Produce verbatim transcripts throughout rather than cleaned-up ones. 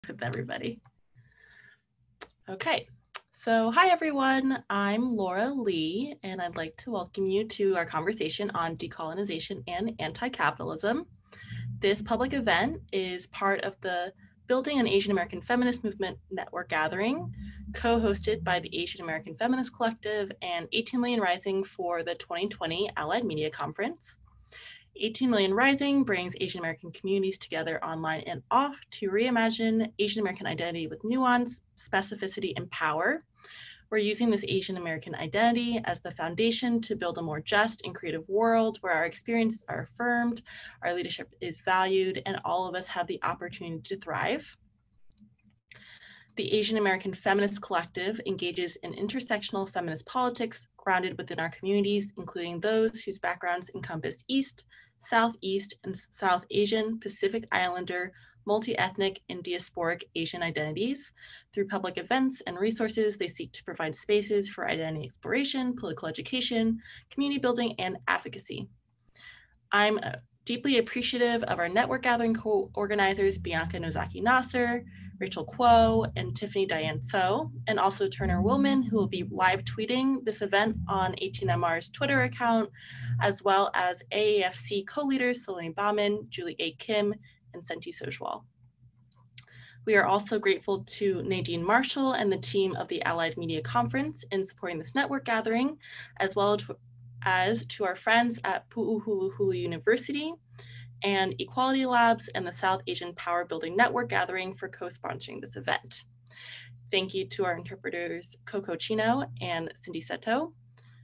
with everybody. Okay, so hi everyone, I'm Laura Lee, and I'd like to welcome you to our conversation on decolonization and anti-capitalism. This public event is part of the Building an Asian American Feminist Movement Network Gathering, co-hosted by the Asian American Feminist Collective and eighteen million Rising for the twenty twenty Allied Media Conference. eighteen million Rising brings Asian American communities together online and off to reimagine Asian American identity with nuance, specificity, and power. We're using this Asian American identity as the foundation to build a more just and creative world where our experiences are affirmed, our leadership is valued, and all of us have the opportunity to thrive. The Asian American Feminist Collective engages in intersectional feminist politics grounded within our communities, including those whose backgrounds encompass East, Southeast, and South Asian, Pacific Islander, multi-ethnic, and diasporic Asian identities. Through public events and resources, they seek to provide spaces for identity exploration, political education, community building, and advocacy. I'm deeply appreciative of our network gathering co-organizers, Bianca Nozaki Nasser, Rachel Kuo, and Tiffany Diane So, and also Turner Willman, who will be live tweeting this event on eighteen M R's Twitter account, as well as A A F C co-leaders Solani Bauman, Julie A. Kim, and Senti Sojwal. We are also grateful to Nadine Marshall and the team of the Allied Media Conference in supporting this network gathering, as well as to our friends at Puuhuluhulu University and Equality Labs and the South Asian Power Building Network Gathering for co-sponsoring this event. Thank you to our interpreters, Coco Chino and Cindy Seto.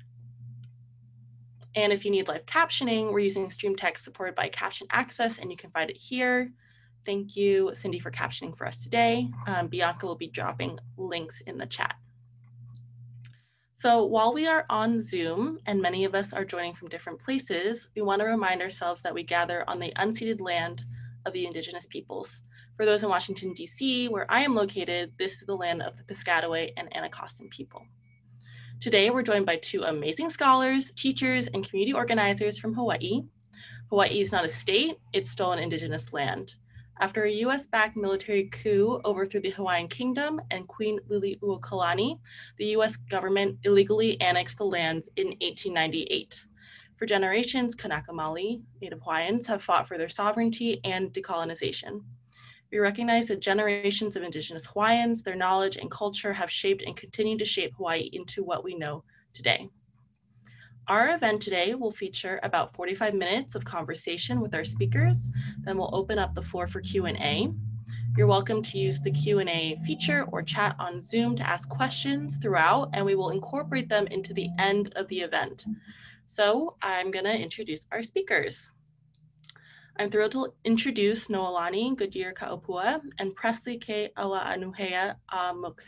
And if you need live captioning, we're using Stream Text supported by Caption Access, and you can find it here. Thank you, Cindy, for captioning for us today. Um, Bianca will be dropping links in the chat. So while we are on Zoom, and many of us are joining from different places, we want to remind ourselves that we gather on the unceded land of the Indigenous peoples. For those in Washington, D C, where I am located, this is the land of the Piscataway and Anacostan people. Today, we're joined by two amazing scholars, teachers, and community organizers from Hawaii. Hawaii is not a state, it's still an Indigenous land. After a U S-backed military coup overthrew the Hawaiian kingdom and Queen Lili ōpua, the U S government illegally annexed the lands in eighteen ninety-eight. For generations, Kānaka Maoli, Native Hawaiians, have fought for their sovereignty and decolonization. We recognize that generations of Indigenous Hawaiians, their knowledge and culture have shaped and continue to shape Hawaii into what we know today. Our event today will feature about forty-five minutes of conversation with our speakers, then we'll open up the floor for Q and A. You're welcome to use the Q and A feature or chat on Zoom to ask questions throughout, and we will incorporate them into the end of the event. So I'm gonna introduce our speakers. I'm thrilled to introduce Noelani Goodyear ka ōpua and Presley ke Alaanuhea a Mook.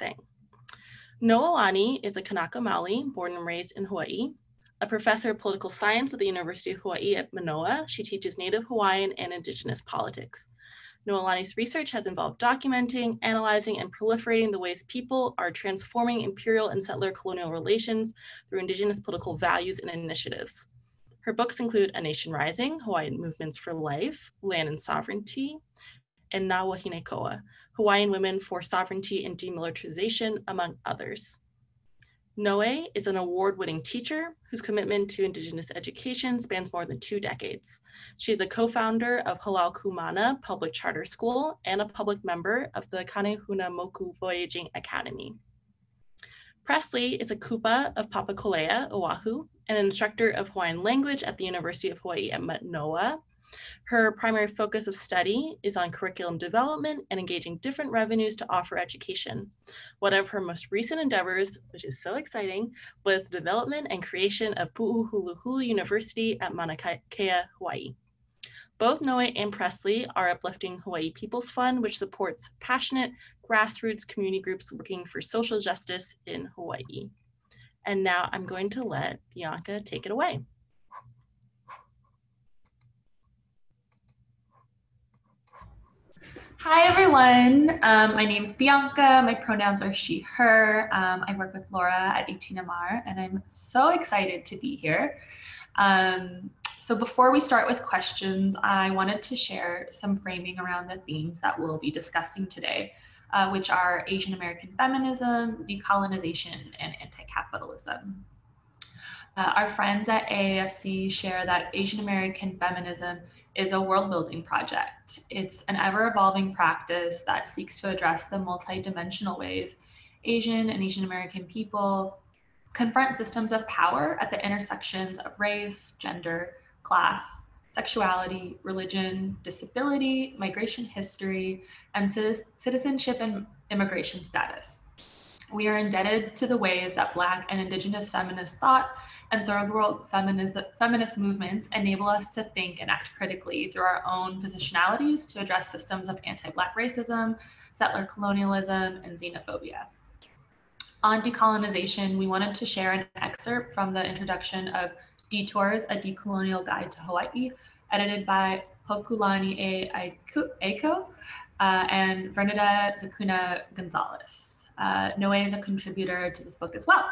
Noelani is a Kānaka Maoli born and raised in Hawaii. A professor of political science at the University of Hawaii at Manoa, she teaches Native Hawaiian and Indigenous politics. Noelani's research has involved documenting, analyzing, and proliferating the ways people are transforming imperial and settler colonial relations through Indigenous political values and initiatives. Her books include A Nation Rising, Hawaiian Movements for Life, Land and Sovereignty, and Nā Wahine Koa, Hawaiian Women for Sovereignty and Demilitarization, among others. Noe is an award-winning teacher whose commitment to Indigenous education spans more than two decades. She is a co-founder of Halau Kumana Public Charter School and a public member of the Kanehuna Moku Voyaging Academy. Presley is a kupa of Papakolea, Oahu, and an instructor of Hawaiian language at the University of Hawaii at Manoa. Her primary focus of study is on curriculum development and engaging different revenues to offer education. One of her most recent endeavors, which is so exciting, was the development and creation of Puuhuluhulu University at Mauna Kea, Hawaii. Both Noe and Presley are uplifting Hawaii People's Fund, which supports passionate grassroots community groups working for social justice in Hawaii. And now I'm going to let Bianca take it away. Hi, everyone. Um, my name is Bianca. My pronouns are she, her. Um, I work with Laura at eighteen M R, and I'm so excited to be here. Um, so before we start with questions, I wanted to share some framing around the themes that we'll be discussing today, uh, which are Asian American feminism, decolonization, and anti-capitalism. Uh, our friends at A A F C share that Asian American feminism is a world-building project. It's an ever-evolving practice that seeks to address the multidimensional ways Asian and Asian American people confront systems of power at the intersections of race, gender, class, sexuality, religion, disability, migration history, and citizenship and immigration status. We are indebted to the ways that Black and Indigenous feminist thought and third world feminist, feminist movements enable us to think and act critically through our own positionalities to address systems of anti-Black racism, settler colonialism, and xenophobia. On decolonization, we wanted to share an excerpt from the introduction of Detours, A Decolonial Guide to Hawaii, edited by Hokulani Aiko uh, and Vernita Vicuna Gonzalez. Uh, Noe is a contributor to this book as well.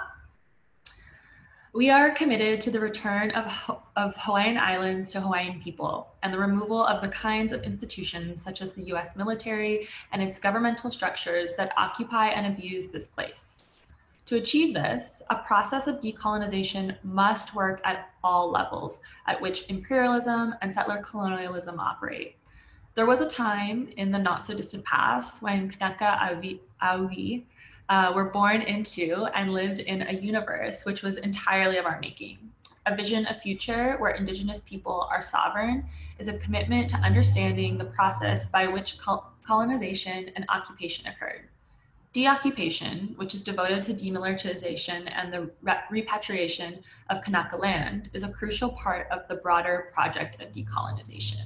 We are committed to the return of, of Hawaiian Islands to Hawaiian people and the removal of the kinds of institutions such as the U S military and its governmental structures that occupy and abuse this place. To achieve this, a process of decolonization must work at all levels at which imperialism and settler colonialism operate. There was a time in the not so distant past when Kānaka Maoli uh, were born into and lived in a universe which was entirely of our making. A vision of future where Indigenous people are sovereign is a commitment to understanding the process by which col colonization and occupation occurred. Deoccupation, which is devoted to demilitarization and the repatriation of Kānaka land, is a crucial part of the broader project of decolonization.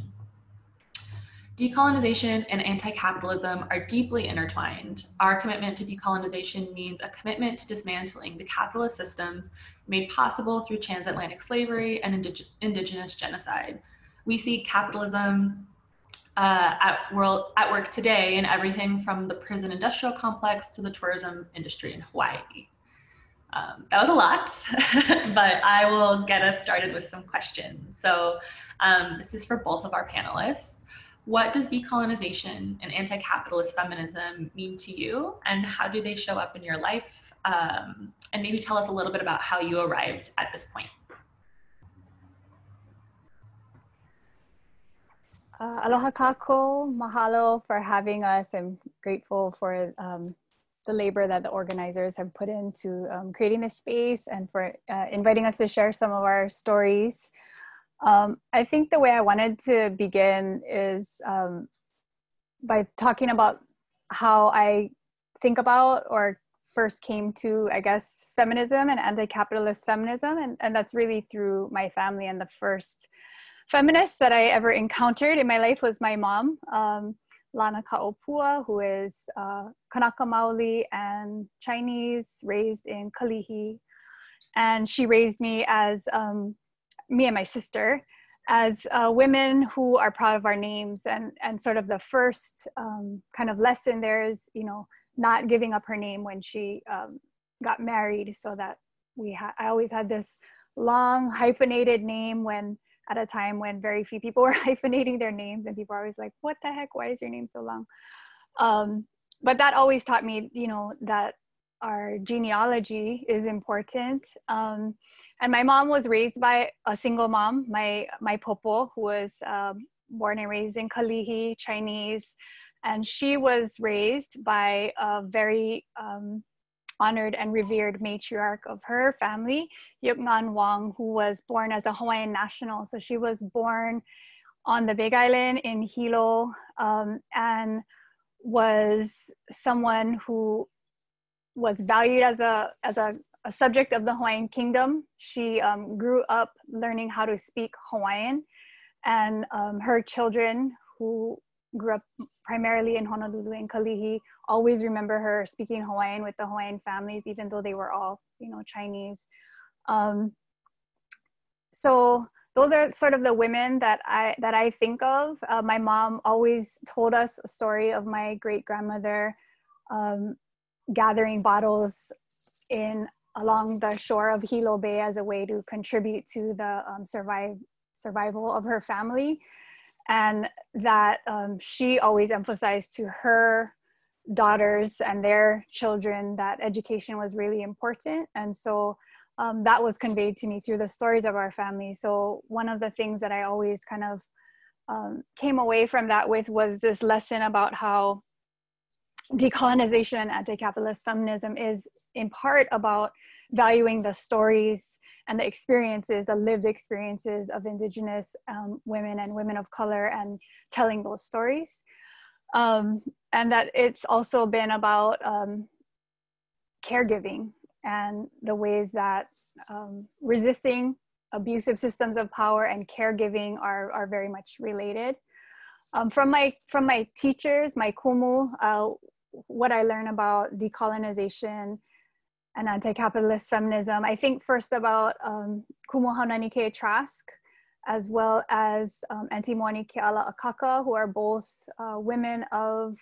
Decolonization and anti-capitalism are deeply intertwined. Our commitment to decolonization means a commitment to dismantling the capitalist systems made possible through transatlantic slavery and indig indigenous genocide. We see capitalism Uh, at, world, at work today in everything from the prison industrial complex to the tourism industry in Hawaii. Um, that was a lot, but I will get us started with some questions. So um, this is for both of our panelists. What does decolonization and anti-capitalist feminism mean to you, and how do they show up in your life? Um, and maybe tell us a little bit about how you arrived at this point. Uh, aloha kako, mahalo for having us. I'm grateful for um, the labor that the organizers have put into um, creating this space and for uh, inviting us to share some of our stories. Um, I think the way I wanted to begin is um, by talking about how I think about or first came to, I guess, feminism and anti-capitalist feminism. And, and that's really through my family. And the first feminist that I ever encountered in my life was my mom, um, Kānaka ōpua, who is uh, Kānaka Maoli and Chinese, raised in Kalihi. And she raised me as, um, me and my sister, as uh, women who are proud of our names. And, and sort of the first um, kind of lesson there is, you know, not giving up her name when she um, got married, so that we had, I always had this long hyphenated name when, at a time when very few people were hyphenating their names, and people are always like, what the heck, why is your name so long? Um, but that always taught me, you know, that our genealogy is important. Um, and my mom was raised by a single mom, my, my popo, who was um, born and raised in Kalihi, Chinese. And she was raised by a very um, honored and revered matriarch of her family, Yukngan Wong, who was born as a Hawaiian national. So she was born on the Big Island in Hilo, um, and was someone who was valued as a, as a, a subject of the Hawaiian kingdom. She um, grew up learning how to speak Hawaiian, and um, her children, who grew up primarily in Honolulu and Kalihi, always remember her speaking Hawaiian with the Hawaiian families, even though they were all, you know, Chinese. Um, so those are sort of the women that I, that I think of. Uh, my mom always told us a story of my great grandmother um, gathering bottles in along the shore of Hilo Bay as a way to contribute to the um, survive, survival of her family, and that um, she always emphasized to her daughters and their children that education was really important. And so um, that was conveyed to me through the stories of our family. So one of the things that I always kind of um, came away from that with was this lesson about how decolonization and anti-capitalist feminism is in part about valuing the stories and the experiences, the lived experiences of Indigenous um, women and women of color, and telling those stories. Um, and that it's also been about um, caregiving and the ways that um, resisting abusive systems of power and caregiving are, are very much related. Um, from my from my teachers, my kumu, uh, what I learned about decolonization and anti-capitalist feminism, I think first about um, kumu Mauna Kea Trask, as well as um, Auntie Moani Keala Akaka, who are both uh, women of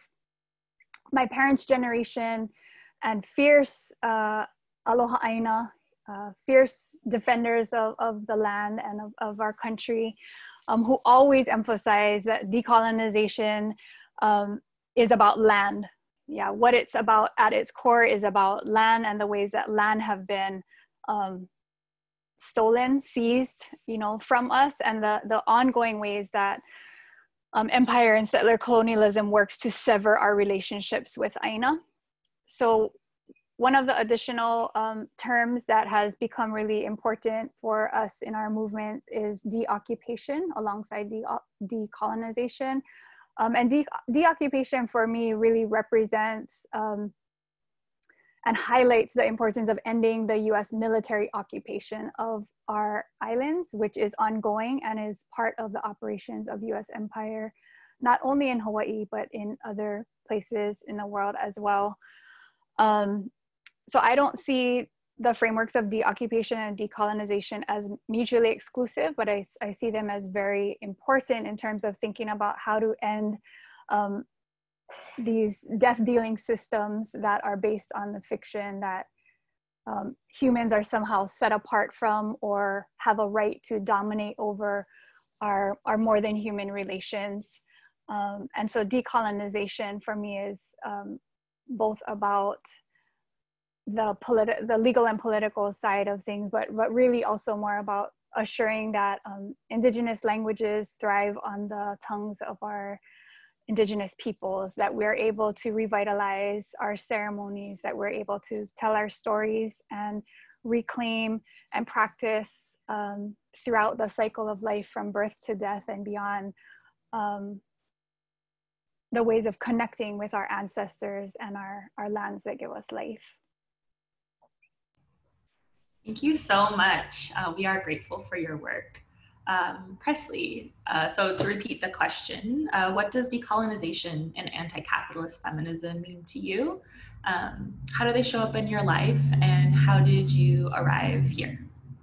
my parents' generation and fierce uh, aloha aina, uh, fierce defenders of, of the land and of, of our country, um, who always emphasize that decolonization um, is about land. Yeah, what it's about at its core is about land and the ways that land have been um, stolen, seized, you know, from us, and the, the ongoing ways that um, empire and settler colonialism works to sever our relationships with Aina. So one of the additional um, terms that has become really important for us in our movements is deoccupation alongside de decolonization. Um, and de deoccupation for me really represents um, and highlights the importance of ending the U S military occupation of our islands, which is ongoing and is part of the operations of U S empire, not only in Hawaii, but in other places in the world as well. Um, so I don't see the frameworks of deoccupation and decolonization as mutually exclusive, but I, I see them as very important in terms of thinking about how to end um, these death-dealing systems that are based on the fiction that um, humans are somehow set apart from or have a right to dominate over our, our more than human relations. Um, and so decolonization for me is um, both about the politi- the legal and political side of things, but, but really also more about assuring that um, Indigenous languages thrive on the tongues of our Indigenous peoples, that we're able to revitalize our ceremonies, that we're able to tell our stories and reclaim and practice um, throughout the cycle of life from birth to death and beyond, um, the ways of connecting with our ancestors and our, our lands that give us life. Thank you so much. Uh, we are grateful for your work. Um, Presley, uh, so to repeat the question, uh, what does decolonization and anti-capitalist feminism mean to you? Um, how do they show up in your life, and how did you arrive here?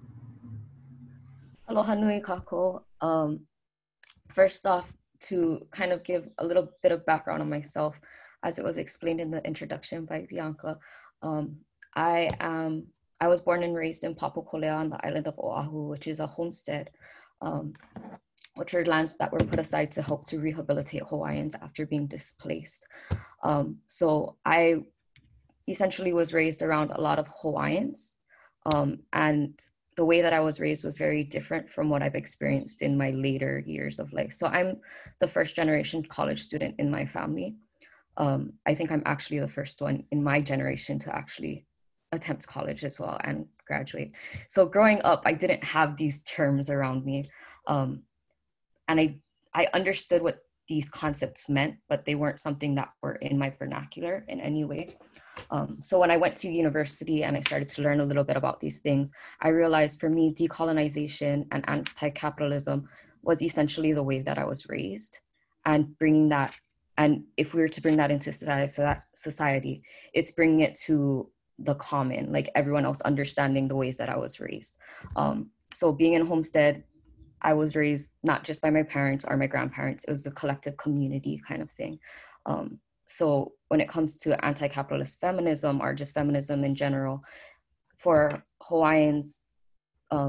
Aloha nui kako. Um, first off, to kind of give a little bit of background on myself, as it was explained in the introduction by Bianca, um, I am I was born and raised in Papakolea on the island of Oahu, which is a homestead, um, which are lands that were put aside to help to rehabilitate Hawaiians after being displaced. Um, so I essentially was raised around a lot of Hawaiians, um, and the way that I was raised was very different from what I've experienced in my later years of life. So I'm the first generation college student in my family. Um, I think I'm actually the first one in my generation to actually attempt college as well and graduate. So growing up, I didn't have these terms around me. Um, and I, I understood what these concepts meant, but they weren't something that were in my vernacular in any way. Um, so when I went to university and I started to learn a little bit about these things, I realized for me, decolonization and anti-capitalism was essentially the way that I was raised, and bringing that, and if we were to bring that into society, it's bringing it to the common, like everyone else understanding the ways that I was raised. Um, so being in a homestead, I was raised not just by my parents or my grandparents, it was a collective community kind of thing. Um, so when it comes to anti-capitalist feminism or just feminism in general, for Hawaiians, um,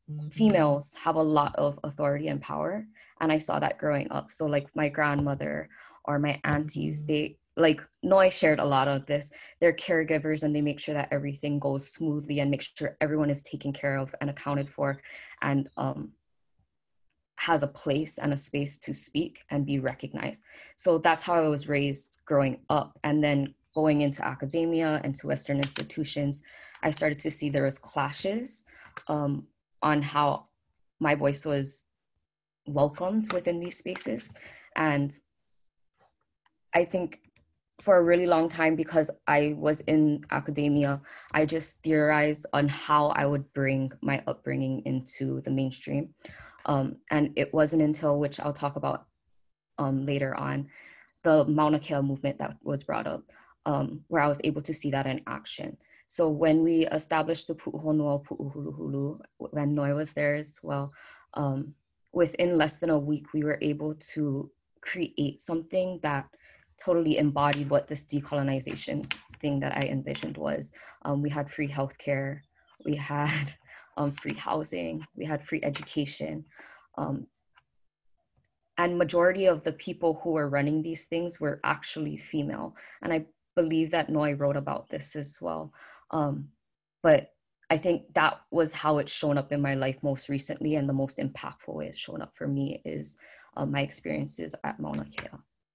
females have a lot of authority and power. And I saw that growing up. So like my grandmother or my aunties, they like, Noi shared a lot of this. They're caregivers and they make sure that everything goes smoothly and make sure everyone is taken care of and accounted for and um, has a place and a space to speak and be recognized. So that's how I was raised growing up. And then going into academia and to Western institutions, I started to see there was clashes um, on how my voice was welcomed within these spaces. And I think for a really long time, because I was in academia, I just theorized on how I would bring my upbringing into the mainstream. Um, and it wasn't until, which I'll talk about um, later on, the Mauna Kea movement that was brought up, um, where I was able to see that in action. So when we established the Puuhuluhulu, when Noi was there as well, um, within less than a week, we were able to create something that totally embodied what this decolonization thing that I envisioned was. Um, we had free healthcare, we had um, free housing, we had free education. Um, and majority of the people who were running these things were actually female. And I believe that Noi wrote about this as well. Um, but I think that was how it's shown up in my life most recently, and the most impactful way it's shown up for me is uh, my experiences at Mauna Kea.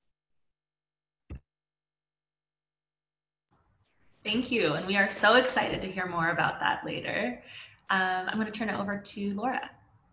Thank you, and we are so excited to hear more about that later. Um, I'm going to turn it over to Laura.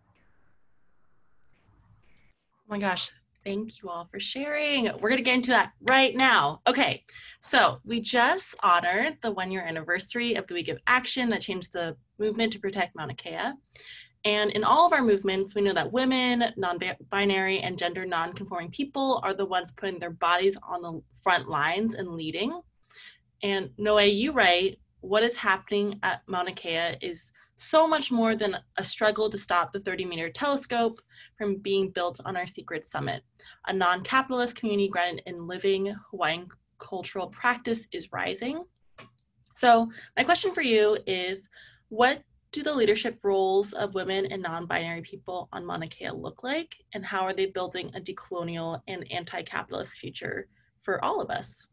Oh my gosh, thank you all for sharing. We're going to get into that right now. Okay, so we just honored the one-year anniversary of the Week of Action that changed the movement to protect Mauna Kea. And in all of our movements, we know that women, non-binary, and gender non-conforming people are the ones putting their bodies on the front lines and leading. And Noe, you write, what is happening at Mauna Kea is so much more than a struggle to stop the thirty meter telescope from being built on our secret summit. A non-capitalist community grounded in living Hawaiian cultural practice is rising. So my question for you is, what do the leadership roles of women and non-binary people on Mauna Kea look like? And how are they building a decolonial and anti-capitalist future for all of us?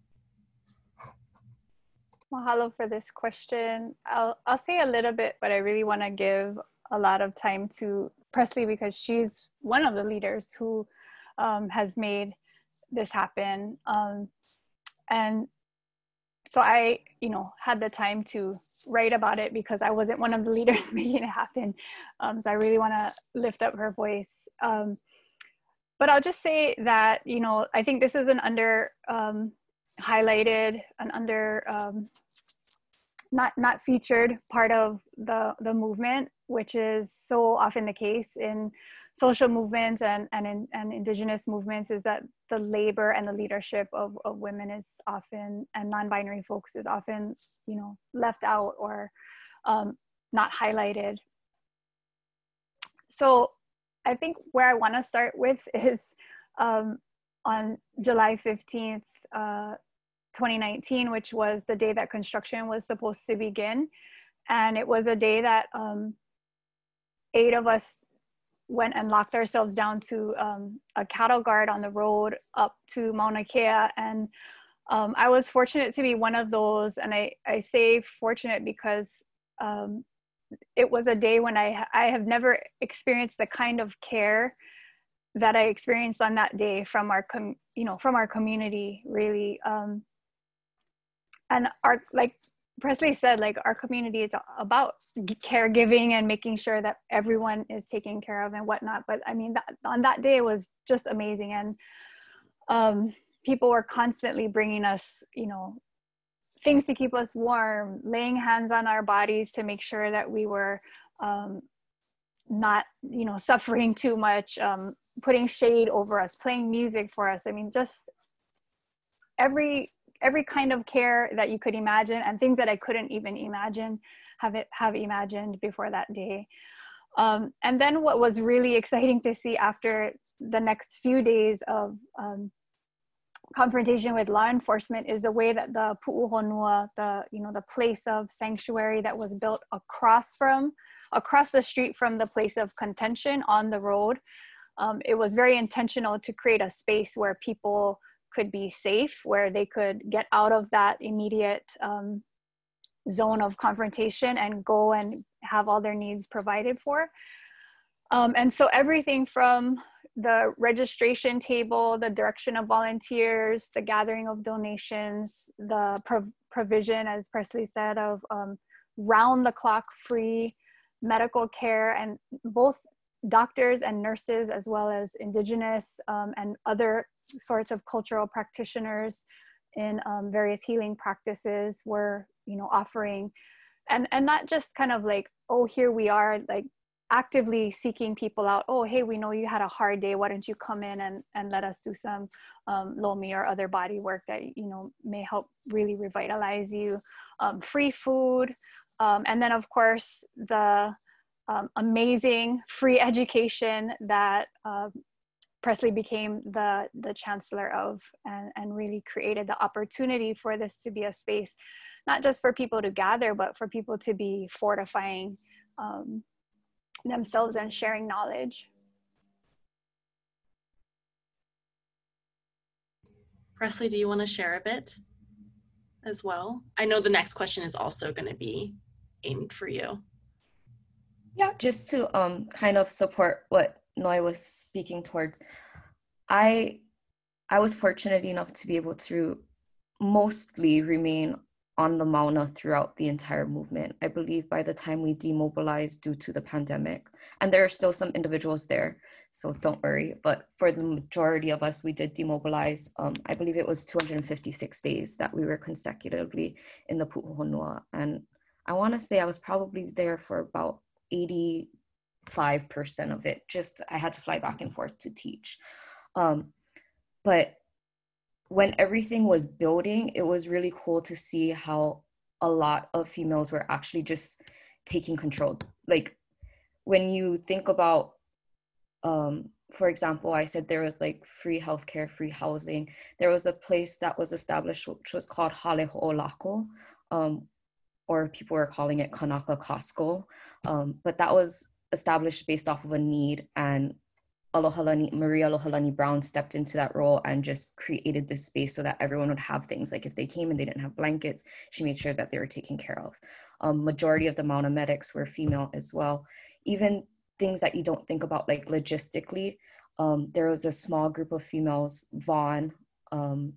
Mahalo for this question. I'll, I'll say a little bit, but I really want to give a lot of time to Presley because she's one of the leaders who um, has made this happen. Um, and so I, you know, had the time to write about it because I wasn't one of the leaders making it happen. Um, so I really want to lift up her voice. Um, but I'll just say that, you know, I think this is an under, um, highlighted, an under, um, not not featured part of the the movement, which is so often the case in social movements and and, in, and indigenous movements, is that the labor and the leadership of, of women is often, and non-binary folks is often, you know, left out or um, not highlighted. So I think where I want to start with is um, on July fifteenth, uh, twenty nineteen, which was the day that construction was supposed to begin. And it was a day that um, eight of us went and locked ourselves down to um, a cattle guard on the road up to Mauna Kea. And um, I was fortunate to be one of those. And I, I say fortunate because um, it was a day when I, I have never experienced the kind of care that I experienced on that day from our, com you know, from our community, really. Um, and our, like Presley said, like our community is about caregiving and making sure that everyone is taken care of and whatnot. But I mean, that, on that day, it was just amazing. And um, people were constantly bringing us, you know, things to keep us warm, laying hands on our bodies to make sure that we were um, not, you know, suffering too much, um, putting shade over us, playing music for us. I mean, just every every kind of care that you could imagine, and things that I couldn't even imagine, have it have imagined before that day. Um, and then what was really exciting to see after the next few days of um, confrontation with law enforcement is the way that the Puuhonua, the, you know, the place of sanctuary that was built across from, across the street from the place of contention on the road. Um, it was very intentional to create a space where people could be safe, where they could get out of that immediate um, zone of confrontation and go and have all their needs provided for. Um, and so everything from the registration table, the direction of volunteers, the gathering of donations, the prov- provision, as Presley said, of um, round-the-clock free medical care, and both doctors and nurses, as well as indigenous um, and other sorts of cultural practitioners in um, various healing practices were, you know, offering, and and not just kind of like, oh, here we are, like actively seeking people out. Oh, hey, we know you had a hard day. Why don't you come in and, and let us do some um, lomi or other body work that, you know, may help really revitalize you. Um, free food. Um, and then, of course, the um, amazing free education that uh, Presley became the, the chancellor of, and, and really created the opportunity for this to be a space, not just for people to gather, but for people to be fortifying um, themselves and sharing knowledge. Presley, do you want to share a bit as well? I know the next question is also going to be aimed for you. Yeah, just to um kind of support what Noi was speaking towards. I I was fortunate enough to be able to mostly remain on the Mauna throughout the entire movement. I believe by the time we demobilized due to the pandemic, and there are still some individuals there, so don't worry, but for the majority of us, we did demobilize. Um, I believe it was two hundred fifty-six days that we were consecutively in the Puuhonua. And I wanna say I was probably there for about eighty-five percent of it. Just, I had to fly back and forth to teach. Um, but when everything was building, it was really cool to see how a lot of females were actually just taking control. Like when you think about, um, for example, I said there was like free healthcare, free housing. There was a place that was established which was called Hale Ho'olako, um, or people were calling it Kānaka Costco. Um, but that was established based off of a need, and Alohalani, Maria Alohalani Brown stepped into that role and just created this space so that everyone would have things. Like if they came and they didn't have blankets, she made sure that they were taken care of. Um, majority of the Mauna medics were female as well. Even things that you don't think about, like logistically, um, there was a small group of females, Vaughn, um,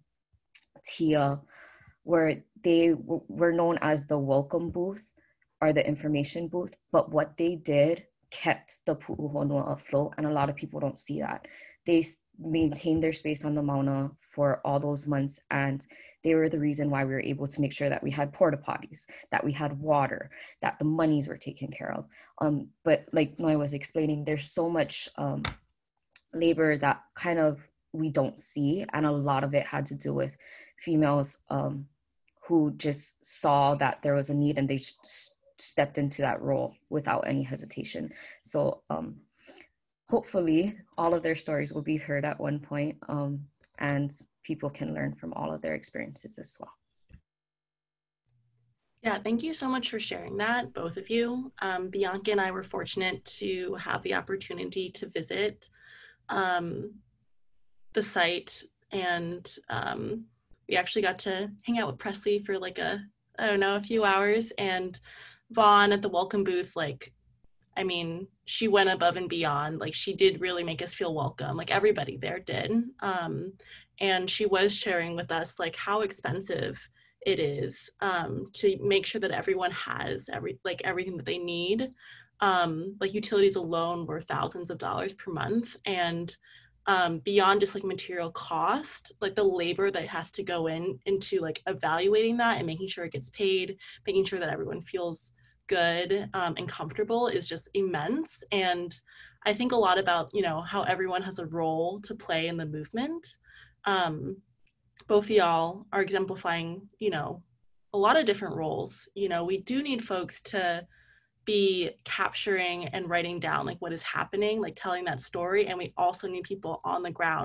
Tia, where they w- were known as the welcome booth or the information booth, but what they did kept the Puuhonua afloat, and a lot of people don't see that. They maintained their space on the Mauna for all those months, and they were the reason why we were able to make sure that we had porta potties, that we had water, that the monies were taken care of. Um, but like Noi was explaining, there's so much um, labor that kind of we don't see, and a lot of it had to do with females um, who just saw that there was a need and they just stepped into that role without any hesitation. So um, hopefully all of their stories will be heard at one point, um, and people can learn from all of their experiences as well. Yeah, thank you so much for sharing that, both of you. Um, Bianca and I were fortunate to have the opportunity to visit um, the site, and um, we actually got to hang out with Presley for like a, I don't know, a few hours, and Vaughn at the welcome booth, like, I mean, she went above and beyond. Like, she did really make us feel welcome. Like, everybody there did. Um, and she was sharing with us, like, how expensive it is um, to make sure that everyone has every, like, everything that they need. Um, like, utilities alone were thousands of dollars per month. And um, beyond just, like, material cost, like, the labor that has to go in into, like, evaluating that and making sure it gets paid, making sure that everyone feels good um, and comfortable is just immense. And I think a lot about, you know, how everyone has a role to play in the movement. Um, both of y'all are exemplifying, you know, a lot of different roles. You know, we do need folks to be capturing and writing down like what is happening, like telling that story. And we also need people on the ground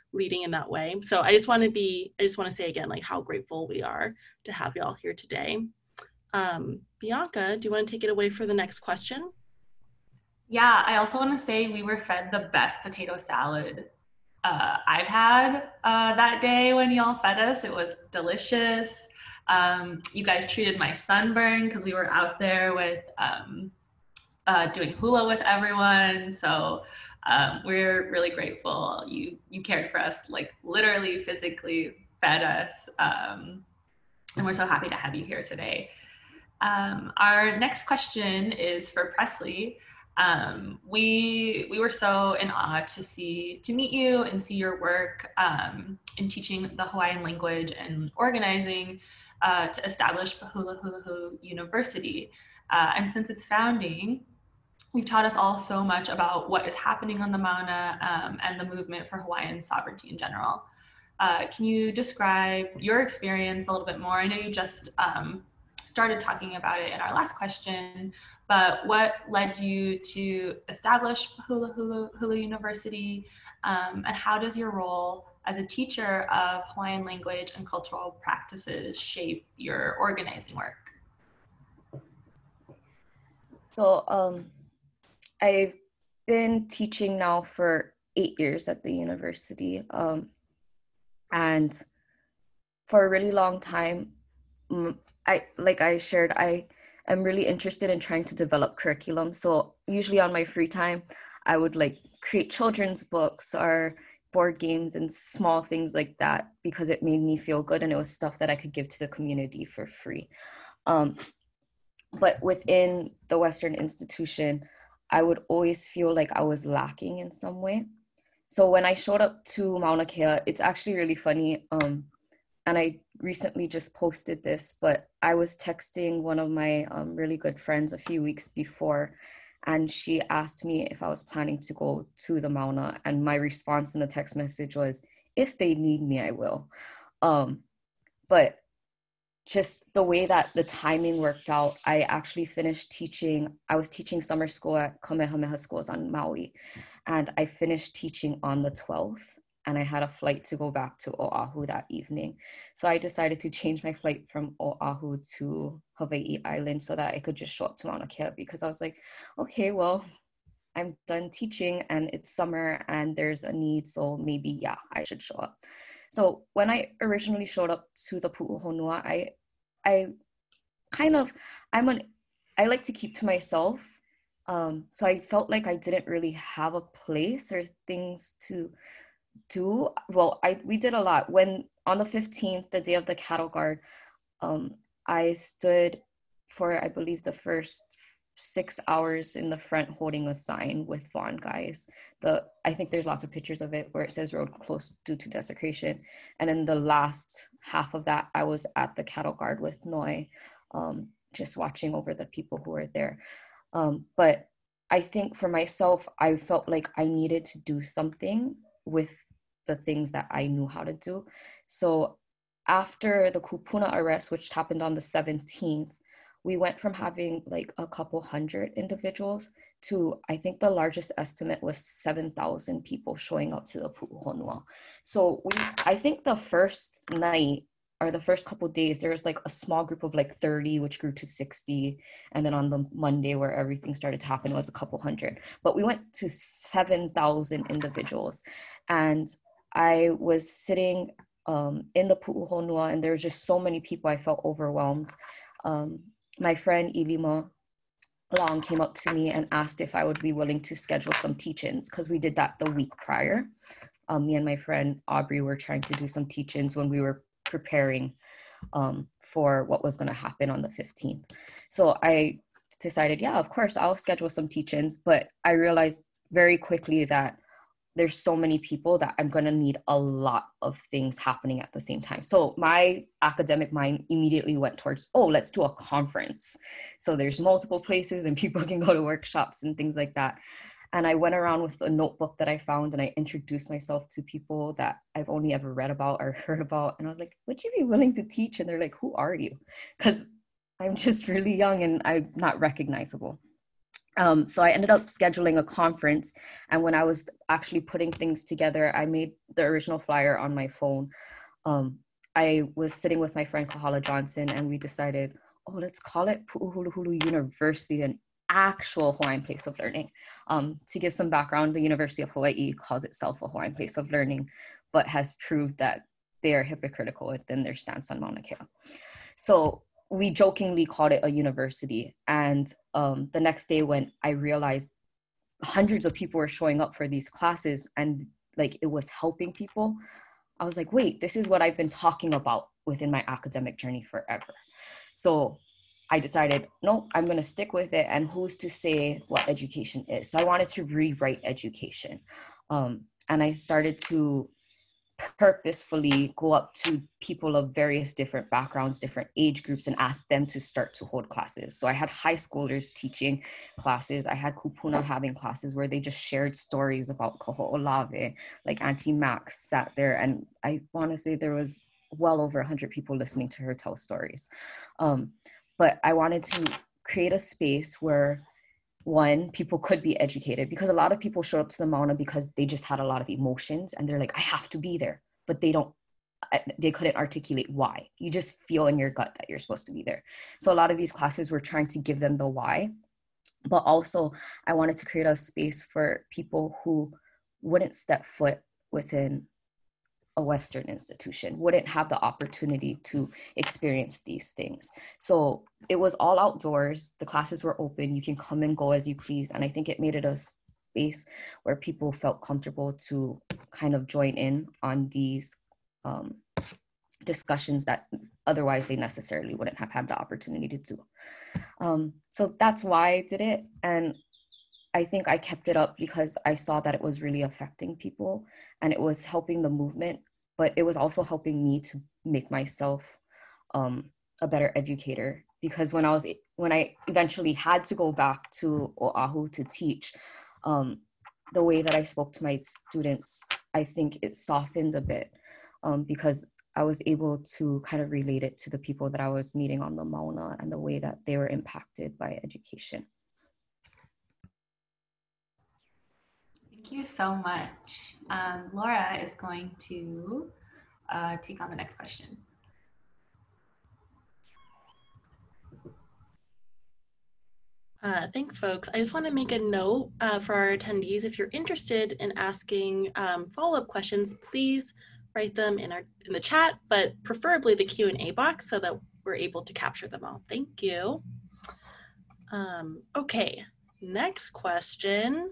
leading in that way. So I just want to be, I just want to say again, like how grateful we are to have y'all here today. Um, Bianca, do you want to take it away for the next question? Yeah, I also want to say we were fed the best potato salad uh, I've had uh, that day when y'all fed us. It was delicious. Um, you guys treated my sunburn because we were out there with um, uh, doing hula with everyone. So um, we're really grateful. You you cared for us, like literally physically fed us. Um, and we're so happy to have you here today. Um, our next question is for Presley. Um, we we were so in awe to see to meet you and see your work um, in teaching the Hawaiian language and organizing uh, to establish Puuhuluhulu University. Uh, and since its founding, you've taught us all so much about what is happening on the Mauna um, and the movement for Hawaiian sovereignty in general. Uh, can you describe your experience a little bit more? I know you just um, started talking about it in our last question, but what led you to establish Puuhuluhulu University, um, and how does your role as a teacher of Hawaiian language and cultural practices shape your organizing work? So um, I've been teaching now for eight years at the university. Um, and for a really long time, I like I shared, I am really interested in trying to develop curriculum. So usually on my free time, I would like create children's books or board games and small things like that because it made me feel good and it was stuff that I could give to the community for free. Um, but within the Western institution, I would always feel like I was lacking in some way. So when I showed up to Mauna Kea, it's actually really funny. Um, and I recently just posted this, but I was texting one of my um, really good friends a few weeks before, and she asked me if I was planning to go to the Mauna, and my response in the text message was, if they need me, I will. Um, but just the way that the timing worked out, I actually finished teaching, I was teaching summer school at Kamehameha schools on Maui, and I finished teaching on the twelfth. And I had a flight to go back to Oahu that evening. So I decided to change my flight from Oahu to Hawaii Island so that I could just show up to Mauna Kea, because I was like, okay, well, I'm done teaching and it's summer and there's a need, so maybe, yeah, I should show up. So when I originally showed up to the Pu'uhonua, I, I kind of, I'm an, I like to keep to myself. Um, so I felt like I didn't really have a place or things to do. Well, I we did a lot. When on the fifteenth, the day of the cattle guard, um, I stood for, I believe, the first six hours in the front holding a sign with fawn guys. The I think there's lots of pictures of it where it says road closed due to desecration. And then the last half of that, I was at the cattle guard with Noi, um, just watching over the people who were there. Um, but I think for myself, I felt like I needed to do something with the things that I knew how to do. So after the kupuna arrest, which happened on the seventeenth, we went from having like a couple hundred individuals to, I think the largest estimate was seven thousand people showing up to the Pu'uhonua. So we, I think the first night or the first couple of days, there was like a small group of like thirty, which grew to sixty. And then on the Monday where everything started to happen was a couple hundred. But we went to seven thousand individuals. And I was sitting um, in the Pu'uhonua, and there were just so many people, I felt overwhelmed. Um, my friend Ilima Long came up to me and asked if I would be willing to schedule some teach-ins, because we did that the week prior. Um, me and my friend Aubrey were trying to do some teach-ins when we were preparing um, for what was going to happen on the fifteenth. So I decided, yeah, of course, I'll schedule some teach-ins, but I realized very quickly that there's so many people that I'm going to need a lot of things happening at the same time. So my academic mind immediately went towards, oh, let's do a conference. So there's multiple places and people can go to workshops and things like that. And I went around with a notebook that I found and I introduced myself to people that I've only ever read about or heard about. And I was like, would you be willing to teach? And they're like, who are you? Because I'm just really young and I'm not recognizable. Um, so I ended up scheduling a conference, and when I was actually putting things together, I made the original flyer on my phone. Um, I was sitting with my friend Kahala Johnson, and we decided, oh, let's call it Puuhuluhulu University, an actual Hawaiian place of learning. Um, to give some background, the University of Hawaii calls itself a Hawaiian place of learning, but has proved that they are hypocritical within their stance on Mauna Kea. So we jokingly called it a university. And um, the next day when I realized hundreds of people were showing up for these classes and like it was helping people, I was like, wait, this is what I've been talking about within my academic journey forever. So I decided, no, I'm going to stick with it. And who's to say what education is? So I wanted to rewrite education. Um, and I started to purposefully go up to people of various different backgrounds, different age groups, and ask them to start to hold classes. So I had high schoolers teaching classes. I had kupuna having classes where they just shared stories about Koho'olave, like Auntie Max sat there. And I want to say there was well over one hundred people listening to her tell stories. Um, but I wanted to create a space where one, people could be educated, because a lot of people show up to the Mauna because they just had a lot of emotions and they're like, I have to be there, but they don't, they couldn't articulate why. You just feel in your gut that you're supposed to be there. So a lot of these classes were trying to give them the why, but also I wanted to create a space for people who wouldn't step foot within a Western institution, wouldn't have the opportunity to experience these things. So it was all outdoors. The classes were open. You can come and go as you please. And I think it made it a space where people felt comfortable to kind of join in on these um, discussions that otherwise they necessarily wouldn't have had the opportunity to do. Um, so that's why I did it. And I think I kept it up because I saw that it was really affecting people and it was helping the movement, but it was also helping me to make myself um, a better educator. Because when I was, when I eventually had to go back to Oahu to teach, um, the way that I spoke to my students, I think it softened a bit um, because I was able to kind of relate it to the people that I was meeting on the Mauna and the way that they were impacted by education. Thank you so much. Um, Laura is going to uh, take on the next question. Uh, thanks, folks. I just want to make a note uh, for our attendees. If you're interested in asking um, follow-up questions, please write them in our in the chat, but preferably the Q and A box so that we're able to capture them all. Thank you. Um, okay, next question.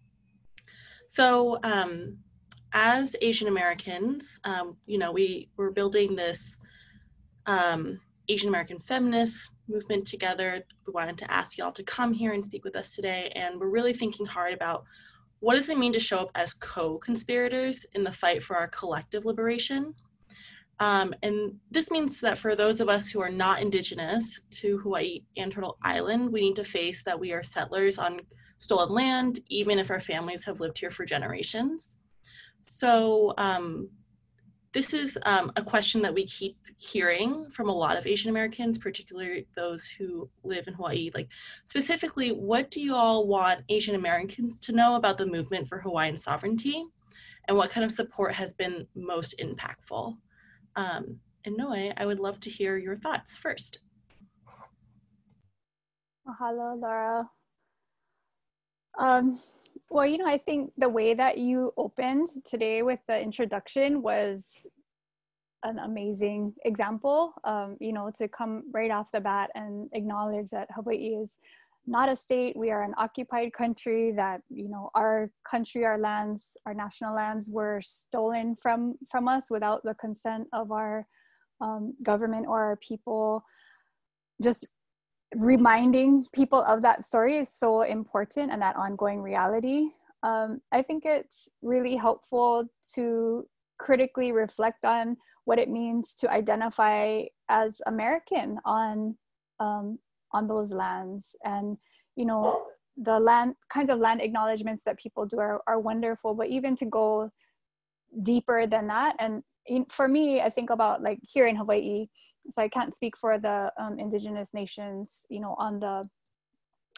So um, as Asian Americans, um, you know, we we're building this um, Asian American feminist movement together. We wanted to ask y'all to come here and speak with us today. And we're really thinking hard about what does it mean to show up as co-conspirators in the fight for our collective liberation. Um, and this means that for those of us who are not indigenous to Hawaii and Turtle Island, we need to face that we are settlers on stolen land, even if our families have lived here for generations. So um, this is um, a question that we keep hearing from a lot of Asian Americans, particularly those who live in Hawaii. Like, specifically, what do you all want Asian Americans to know about the movement for Hawaiian sovereignty? And what kind of support has been most impactful? Um, and Noe, I would love to hear your thoughts first. Mahalo, Laura. Um, well, you know, I think the way that you opened today with the introduction was an amazing example, um, you know, to come right off the bat and acknowledge that Hawaii is not a state. We are an occupied country, that, you know, our country, our lands, our national lands were stolen from, from us without the consent of our um, government or our people. Just reminding people of that story is so important, and that ongoing reality. Um, I think it's really helpful to critically reflect on what it means to identify as American on um, on those lands. And, you know, the land kinds of land acknowledgements that people do are, are wonderful, but even to go deeper than that. And in, for me, I think about, like, here in Hawaii, so I can't speak for the um, indigenous nations, you know, on the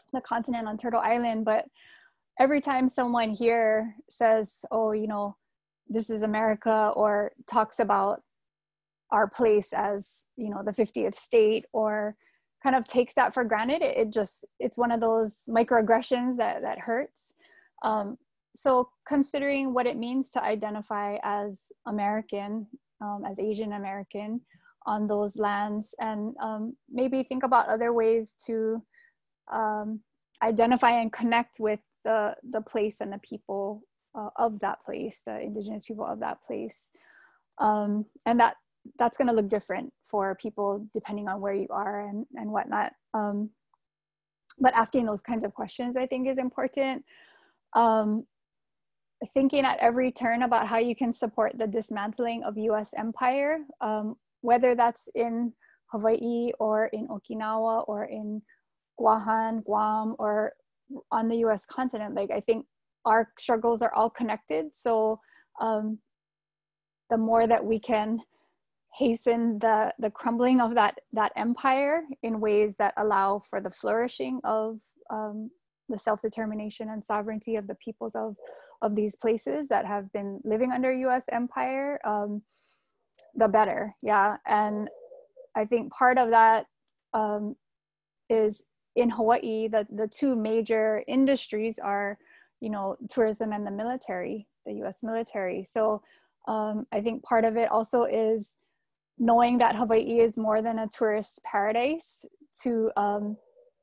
the continent on Turtle Island. But every time someone here says, oh, you know, this is America, or talks about our place as, you know, the fiftieth state, or kind of takes that for granted, it, it just, it's one of those microaggressions that, that hurts. Um, so considering what it means to identify as American, um, as Asian American on those lands, and um, maybe think about other ways to um, identify and connect with the, the place and the people uh, of that place, the indigenous people of that place. Um, and that that's going to look different for people depending on where you are and, and whatnot. Um, but asking those kinds of questions, I think, is important. Um, thinking at every turn about how you can support the dismantling of U S empire, um, whether that's in Hawaii or in Okinawa or in Guam, Guam, or on the U S continent. Like, I think our struggles are all connected. So um, the more that we can hasten the, the crumbling of that, that empire in ways that allow for the flourishing of um, the self-determination and sovereignty of the peoples of, of these places that have been living under U S empire, um, the better. Yeah. And I think part of that um, is in Hawaii, the, the two major industries are, you know, tourism and the military, the U S military. So um, I think part of it also is knowing that Hawaii is more than a tourist paradise, to, um,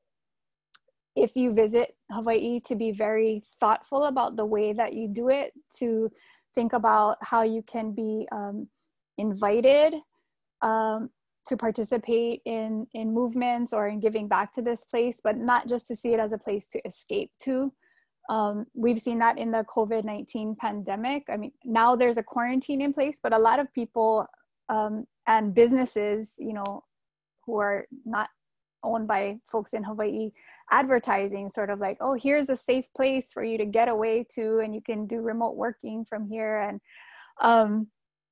if you visit Hawaii, to be very thoughtful about the way that you do it, to think about how you can be um, invited um, to participate in, in movements or in giving back to this place, but not just to see it as a place to escape to. Um, we've seen that in the COVID nineteen pandemic. I mean, now there's a quarantine in place, but a lot of people um, and businesses, you know, who are not owned by folks in Hawaii, advertising sort of like, oh, here's a safe place for you to get away to, and you can do remote working from here. And um,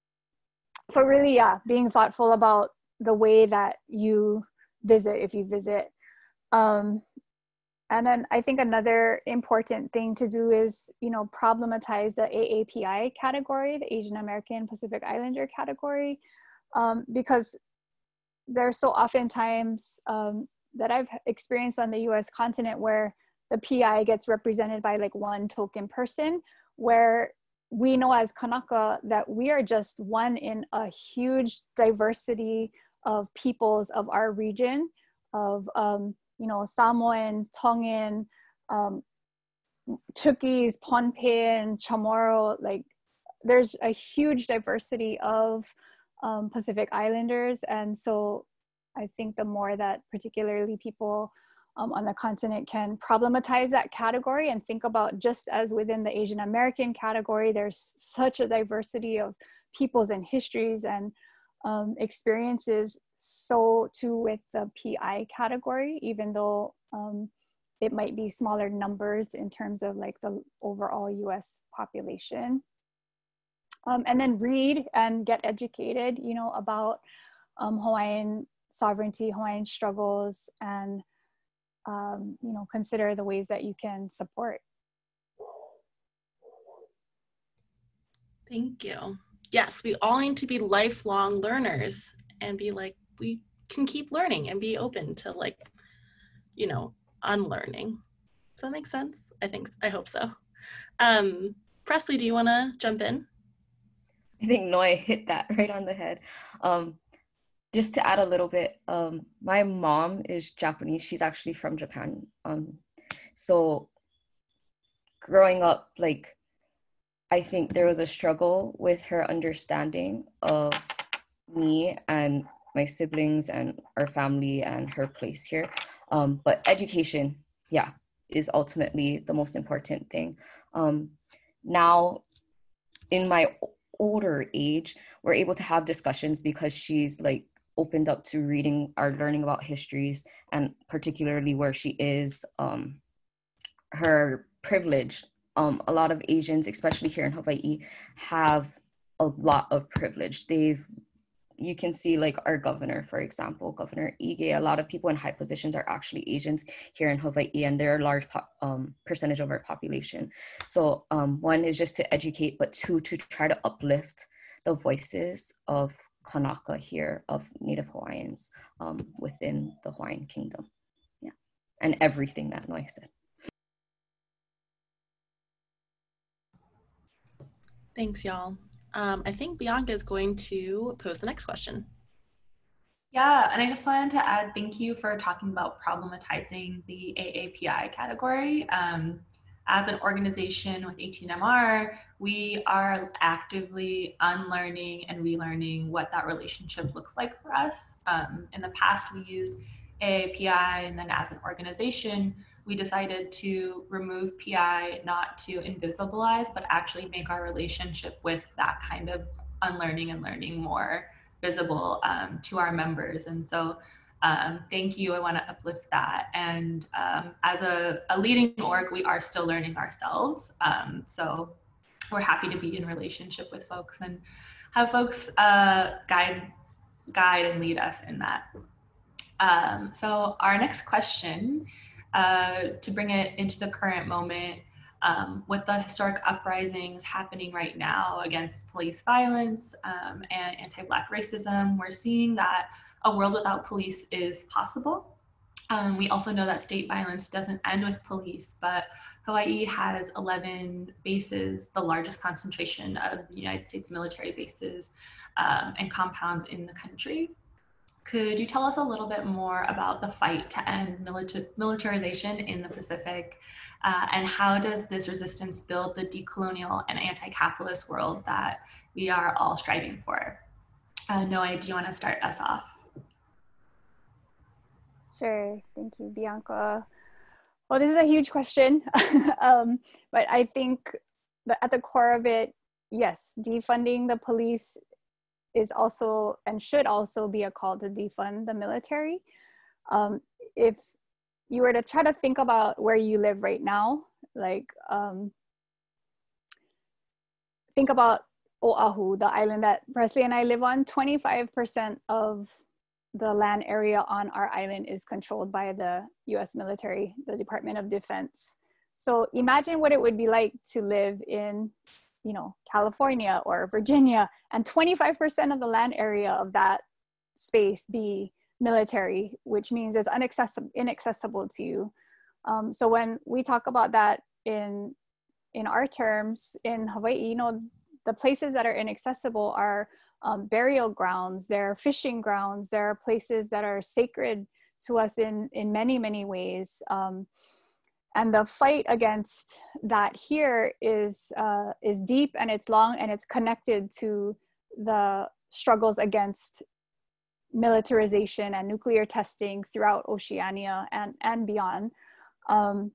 so really, yeah, being thoughtful about the way that you visit, if you visit. Um, and then I think another important thing to do is, you know, problematize the A A P I category, the Asian American Pacific Islander category, um, because there's so often times um, that I've experienced on the U S continent where the P I gets represented by like one token person, where we know as Kānaka that we are just one in a huge diversity of peoples of our region, of, um, you know, Samoan, Tongan, um, Chuukese, Pohnpeian, Chamorro. Like, there's a huge diversity of um, Pacific Islanders. And so I think the more that particularly people um, on the continent can problematize that category and think about, just as within the Asian American category, there's such a diversity of peoples and histories and um, experiences, so too with the P I category, even though um, it might be smaller numbers in terms of like the overall U S population. Um, and then read and get educated, you know, about um, Hawaiian sovereignty, Hawaiian struggles, and, um, you know, consider the ways that you can support. Thank you. Yes, we all need to be lifelong learners and be like, we can keep learning and be open to, like, you know, unlearning. Does that make sense? I think, I hope so. Um, Presley, do you want to jump in? I think Noi hit that right on the head. Um, just to add a little bit, um, my mom is Japanese. She's actually from Japan. Um, so growing up, like, I think there was a struggle with her understanding of me and my siblings and our family and her place here. Um, but education, yeah, is ultimately the most important thing. Um, now, in my older age, we're able to have discussions because she's like opened up to reading or learning about histories, and particularly where she is, um, her privilege. Um, a lot of Asians, especially here in Hawaii, have a lot of privilege. They've you can see like our governor, for example, Governor Ige, a lot of people in high positions are actually Asians here in Hawaii, and they're a large po- um, percentage of our population. So um, one is just to educate, but two, to try to uplift the voices of Kānaka here, of Native Hawaiians um, within the Hawaiian kingdom. Yeah, and everything that Noi said. Thanks, y'all. Um, I think Bianca is going to pose the next question. Yeah, and I just wanted to add thank you for talking about problematizing the A A P I category. Um, as an organization with eighteen M R, we are actively unlearning and relearning what that relationship looks like for us. Um, in the past, we used A A P I, and then as an organization, we decided to remove P I, not to invisibilize, but actually make our relationship with that kind of unlearning and learning more visible um, to our members. And so um, thank you, I wanna uplift that. And um, as a, a leading org, we are still learning ourselves. Um, so we're happy to be in relationship with folks and have folks uh, guide, guide and lead us in that. Um, so our next question, uh, to bring it into the current moment, Um, with the historic uprisings happening right now against police violence um, and anti-Black racism, we're seeing that a world without police is possible. Um, we also know that state violence doesn't end with police, but Hawaii has eleven bases, the largest concentration of the United States military bases um, and compounds in the country. Could you tell us a little bit more about the fight to end milita- militarization in the Pacific? Uh, and how does this resistance build the decolonial and anti-capitalist world that we are all striving for? Uh, Noe, do you want to start us off? Sure, thank you, Bianca. Well, this is a huge question, um, but I think that at the core of it, yes, defunding the police is also and should also be a call to defund the military. Um, if you were to try to think about where you live right now, like um, think about Oahu, the island that Presley and I live on. twenty-five percent of the land area on our island is controlled by the U S military, the Department of Defense. So imagine what it would be like to live in, you know, California or Virginia, and twenty-five percent of the land area of that space be military, which means it's inaccessible, inaccessible to you. Um, so when we talk about that in in our terms in Hawaii, you know, the places that are inaccessible are um, burial grounds, they're fishing grounds, there are places that are sacred to us in in many many ways. Um, And the fight against that here is uh, is deep and it's long and it's connected to the struggles against militarization and nuclear testing throughout Oceania and, and beyond. Um,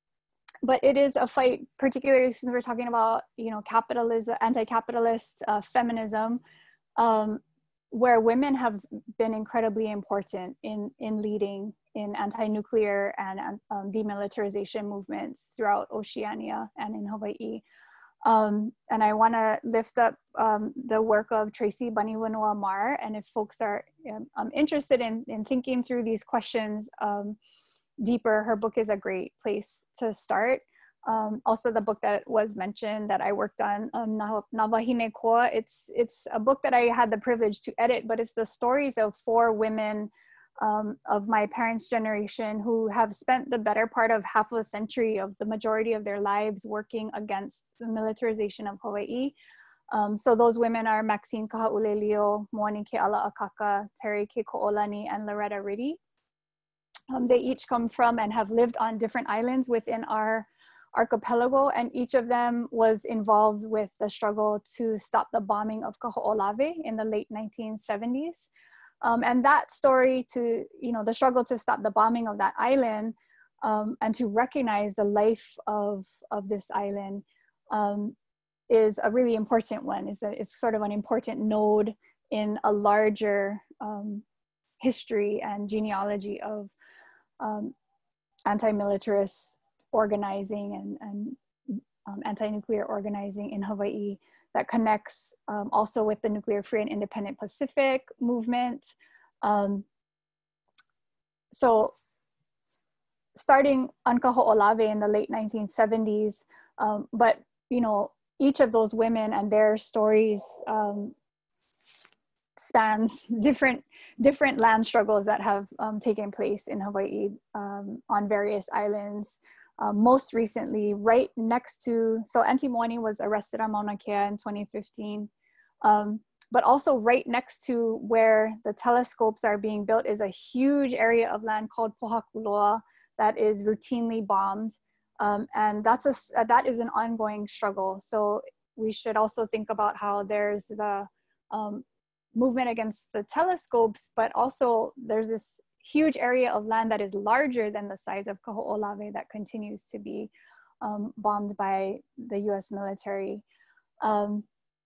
but it is a fight, particularly since we're talking about, you know, capitalism, anti-capitalist uh, feminism, um, where women have been incredibly important in, in leading in anti-nuclear and um, demilitarization movements throughout Oceania and in Hawaii. Um, and I wanna lift up um, the work of Tracy Baniwanoa Mar, and if folks are um, interested in, in thinking through these questions um, deeper, her book is a great place to start. Um, also the book that was mentioned that I worked on, um, Nawahine Koa, it's, it's a book that I had the privilege to edit, but it's the stories of four women um, of my parents' generation who have spent the better part of half a century of the majority of their lives working against the militarization of Hawaii. Um, so those women are Maxine Kaha'ulelio, Moani Ke'ala Akaka, Terry Keko'olani, and Loretta Riddy. Um, they each come from and have lived on different islands within our archipelago, and each of them was involved with the struggle to stop the bombing of Kaho'olawe in the late nineteen seventies. Um, and that story to, you know, the struggle to stop the bombing of that island um, and to recognize the life of, of this island um, is a really important one. It's, a, it's sort of an important node in a larger um, history and genealogy of um, anti-militarist organizing and, and um, anti-nuclear organizing in Hawaii. that connects um, also with the nuclear free and independent Pacific movement. Um, so starting on Kaho'olawe in the late nineteen seventies, um, but you know, each of those women and their stories um, spans different different land struggles that have um, taken place in Hawaii um, on various islands. Uh, most recently, right next to, so Auntie Moani was arrested on Mauna Kea in twenty fifteen, um, but also right next to where the telescopes are being built is a huge area of land called Puuhuluhulu that is routinely bombed. Um, and that's a, that is an ongoing struggle. So we should also think about how there's the um, movement against the telescopes, but also there's this huge area of land that is larger than the size of Kaho'olawe that continues to be um, bombed by the U S military. Um,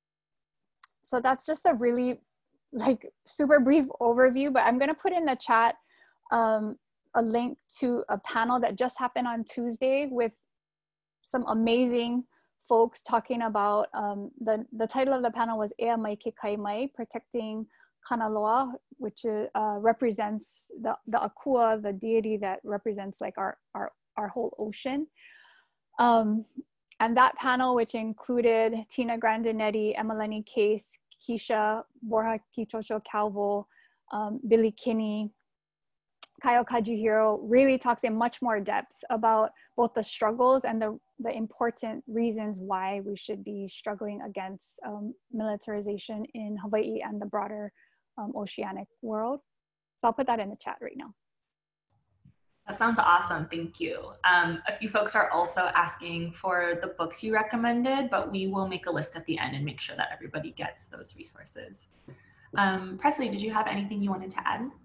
so that's just a really like super brief overview, but I'm gonna put in the chat um, a link to a panel that just happened on Tuesday with some amazing folks talking about, um, the, the title of the panel was Ea Mai Ke Kai Mai, Protecting Kanaloa, which uh, represents the, the akua, the deity that represents like our, our, our whole ocean. Um, and that panel, which included Tina Grandinetti, Emeleni Case, Keisha, Borja Kichocho Calvo, um, Billy Kinney, Kaio Kajuhiro, really talks in much more depth about both the struggles and the, the important reasons why we should be struggling against um, militarization in Hawaii and the broader um, oceanic world. So I'll put that in the chat right now. That sounds awesome, thank you. Um, a few folks are also asking for the books you recommended, but we will make a list at the end and make sure that everybody gets those resources. Um, Presley, did you have anything you wanted to add?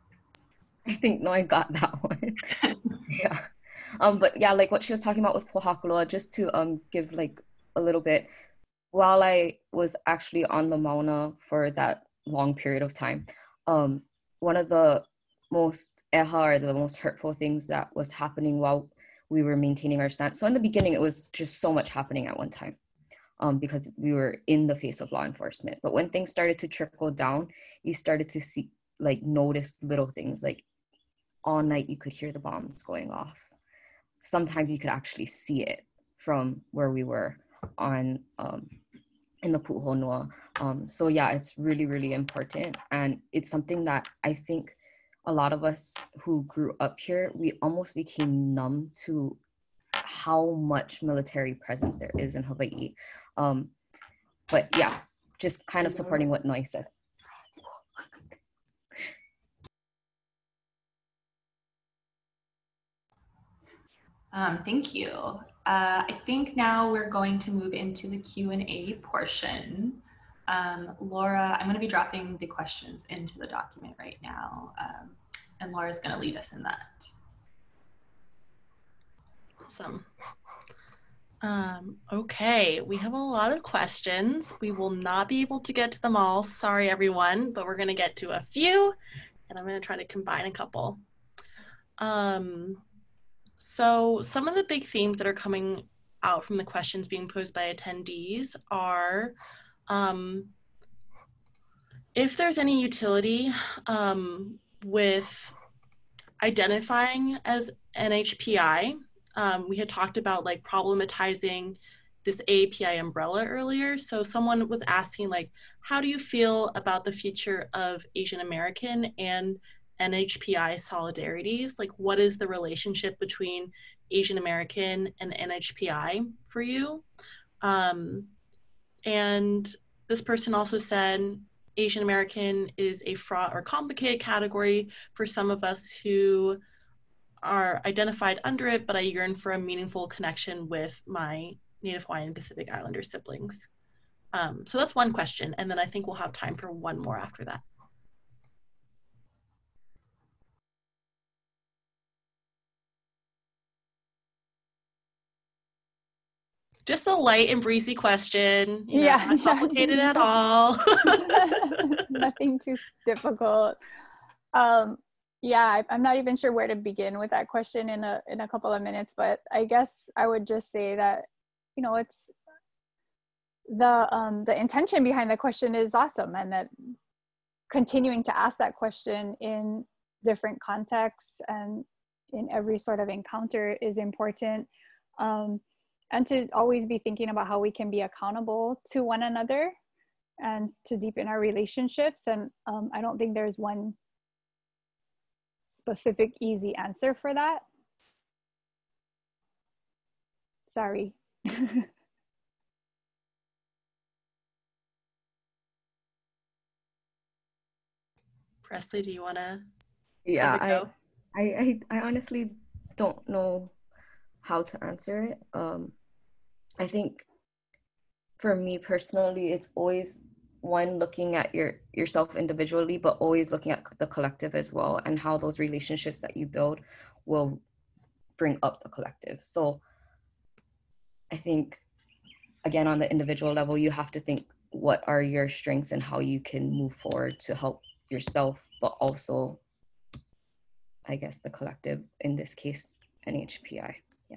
I think, no, I got that one. Yeah. Um, but yeah, like what she was talking about with Puuhuluhulu, just to um give like a little bit, while I was actually on the Mauna for that long period of time, um, one of the most eha, or the most hurtful things that was happening while we were maintaining our stance. So in the beginning, it was just so much happening at one time, um, because we were in the face of law enforcement. But when things started to trickle down, you started to see, like, notice little things, like all night you could hear the bombs going off. Sometimes you could actually see it from where we were on um, in the Puuhuluhulu. Um, so yeah, it's really, really important. And it's something that I think a lot of us who grew up here, we almost became numb to how much military presence there is in Hawaii. Um, but yeah, just kind of supporting what Noi said. Um, thank you. Uh, I think now we're going to move into the Q and A portion. Um, Laura, I'm going to be dropping the questions into the document right now, um, and Laura's going to lead us in that. Awesome. Um, okay, we have a lot of questions. We will not be able to get to them all. Sorry, everyone, but we're going to get to a few, and I'm going to try to combine a couple. Um, So some of the big themes that are coming out from the questions being posed by attendees are um, if there's any utility um, with identifying as N H P I. Um, we had talked about like problematizing this A P I umbrella earlier. So someone was asking like, how do you feel about the future of Asian American and N H P I solidarities? Like, what is the relationship between Asian American and N H P I for you? Um, and this person also said, Asian American is a fraught or complicated category for some of us who are identified under it, but I yearn for a meaningful connection with my Native Hawaiian and Pacific Islander siblings. Um, so that's one question. And then I think we'll have time for one more after that. Just a light and breezy question, you know, yeah, not complicated yeah. at all. Nothing too difficult. Um, yeah, I, I'm not even sure where to begin with that question in a in a couple of minutes, but I guess I would just say that, you know, it's the um, the intention behind the question is awesome, and that continuing to ask that question in different contexts and in every sort of encounter is important, um, and to always be thinking about how we can be accountable to one another and to deepen our relationships. And um, I don't think there's one specific easy answer for that. Sorry. Presley, do you want to yeah I, I i i honestly don't know how to answer it. um I think for me personally, it's always one, looking at your yourself individually, but always looking at the collective as well, and how those relationships that you build will bring up the collective. So I think, again, on the individual level, you have to think, what are your strengths and how you can move forward to help yourself, but also, I guess, the collective, in this case, N H P I. Yeah.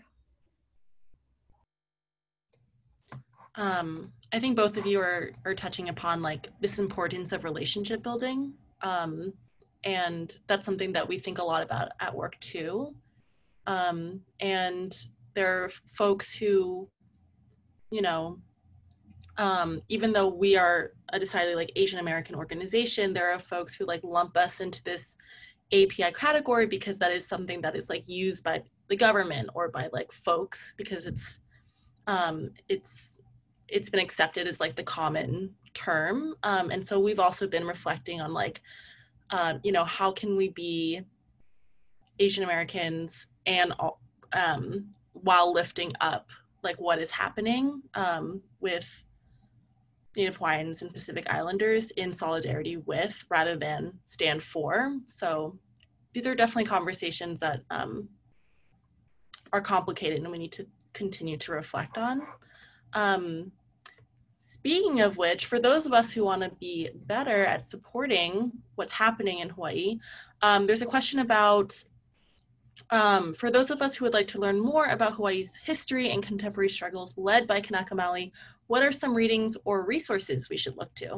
Um, I think both of you are, are touching upon like this importance of relationship building. Um, and that's something that we think a lot about at work too. Um, and there are folks who, you know, um, even though we are a decidedly like Asian American organization, there are folks who like lump us into this A P I category because that is something that is like used by the government or by like folks, because it's um, it's it's been accepted as like the common term. Um, and so we've also been reflecting on like, um, you know, how can we be Asian Americans and um, while lifting up like what is happening um, with Native Hawaiians and Pacific Islanders in solidarity with rather than stand for. So these are definitely conversations that um, are complicated and we need to continue to reflect on. Um, speaking of which, for those of us who want to be better at supporting what's happening in Hawaii, um, there's a question about, um, for those of us who would like to learn more about Hawaii's history and contemporary struggles led by Kānaka Maoli, what are some readings or resources we should look to?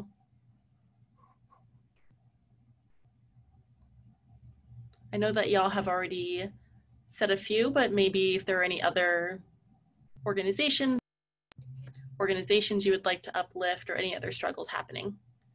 I know that y'all have already said a few, but maybe if there are any other organizations, organizations you would like to uplift or any other struggles happening.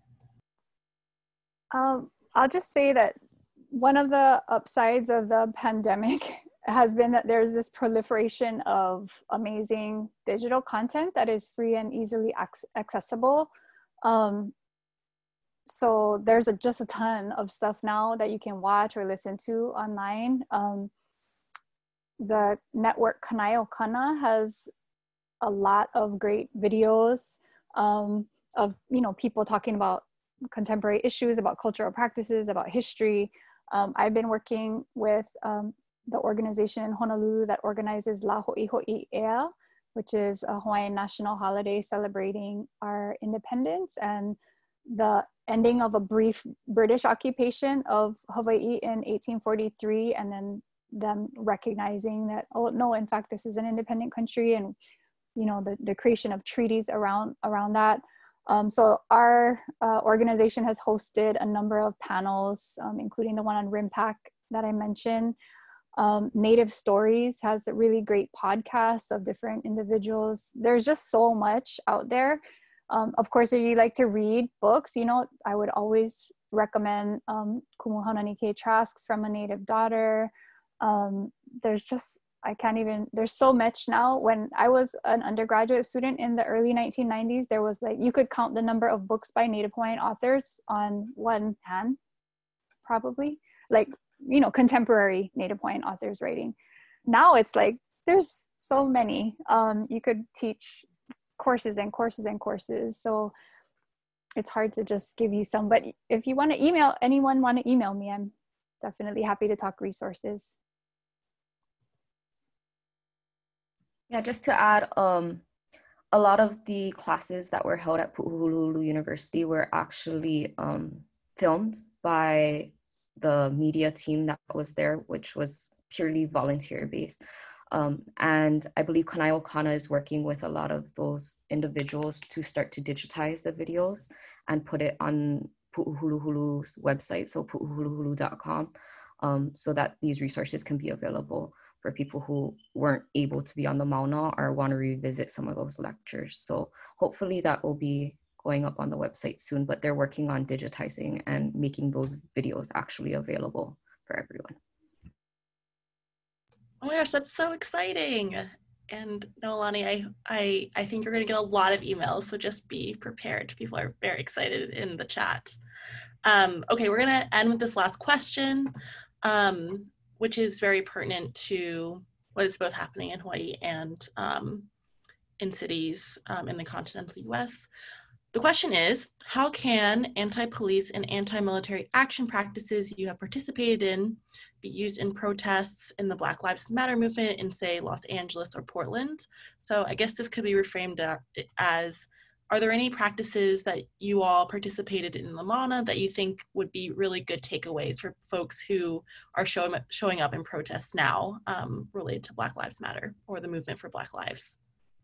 Um, I'll just say that one of the upsides of the pandemic has been that there's this proliferation of amazing digital content that is free and easily ac- accessible. Um, so there's a, just a ton of stuff now that you can watch or listen to online. Um, the network Kanaio Kana has a lot of great videos um, of, you know, people talking about contemporary issues, about cultural practices, about history. Um, I've been working with um, the organization in Honolulu that organizes La Ho'iho'i Ea, which is a Hawaiian national holiday celebrating our independence and the ending of a brief British occupation of Hawaii in eighteen forty-three, and then them recognizing that, oh no, in fact, this is an independent country, and you know, the, the creation of treaties around around that. Um, so our uh, organization has hosted a number of panels, um, including the one on RIMPAC that I mentioned. Um, Native Stories has a really great podcast of different individuals. There's just so much out there. Um, of course, if you like to read books, you know, I would always recommend um, Kumuhananike Trask's From a Native Daughter. Um, there's just, I can't even, there's so much now. When I was an undergraduate student in the early nineteen nineties, there was like, you could count the number of books by Native Hawaiian authors on one hand, probably. Like, you know, contemporary Native Hawaiian authors writing. Now it's like, there's so many. Um, you could teach courses and courses and courses. So it's hard to just give you some, but if you want to email, anyone want to email me, I'm definitely happy to talk resources. Yeah, just to add, um, a lot of the classes that were held at Puuhuluhulu University were actually um, filmed by the media team that was there, which was purely volunteer based. Um, and I believe Kanaio Kana is working with a lot of those individuals to start to digitize the videos and put it on Puuhuluhulu's website, so puuhuluhulu dot com, um, so that these resources can be available for people who weren't able to be on the Mauna or want to revisit some of those lectures. So hopefully that will be going up on the website soon, but they're working on digitizing and making those videos actually available for everyone. Oh my gosh, that's so exciting. And Noelani, I, I, I think you're gonna get a lot of emails, so just be prepared. People are very excited in the chat. Um, okay, we're gonna end with this last question, um, which is very pertinent to what is both happening in Hawaii and um, in cities um, in the continental U S. The question is, how can anti-police and anti-military action practices you have participated in be used in protests in the Black Lives Matter movement in, say, Los Angeles or Portland? So I guess this could be reframed as, are there any practices that you all participated in the Mauna that you think would be really good takeaways for folks who are show, showing up in protests now um, related to Black Lives Matter or the movement for Black Lives?